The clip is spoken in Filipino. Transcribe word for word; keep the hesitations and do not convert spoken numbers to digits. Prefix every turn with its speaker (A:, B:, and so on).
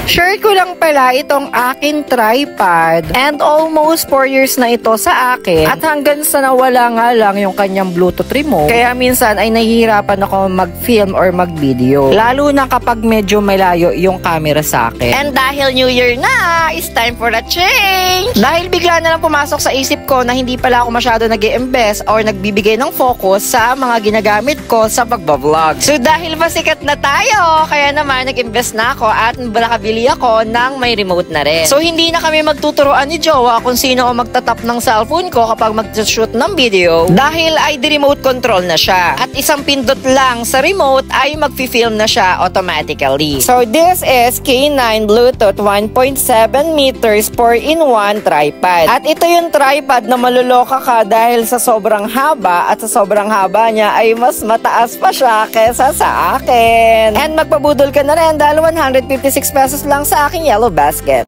A: Share ko lang pala itong aking tripod and almost four years na ito sa akin at hanggang sa nawala nga lang yung kanyang Bluetooth remote. Kaya minsan ay nahihirapan ako mag-film or mag-video. Lalo na kapag medyo malayo yung camera sa akin. And dahil New Year na, it's time for a change! Dahil bigla na lang pumasok sa isip ko na hindi pala ako masyado nag-i-invest or nagbibigay ng focus sa mga ginagamit ko sa pagbablog. So dahil pasikat na tayo, kaya naman nag-invest na ako at nakabili ako ng may remote na rin. So hindi na kami magtuturoan ni Jowa kung sino ang magtatap ng cellphone ko kapag mag-shoot ng video dahil ay di-remote control na siya. At isang pindot lang sa remote ay mag-film na siya automatically. So this is K nine Bluetooth one point seven meters four in one tripod. At ito yung tripod na maluloka ka dahil sa sobrang haba at sa sobrang haba niya ay mas mataas pa siya kesa sa akin. And magpabudol ka na rin dahil one hundred fifty-six pesos lang sa aking yellow basket.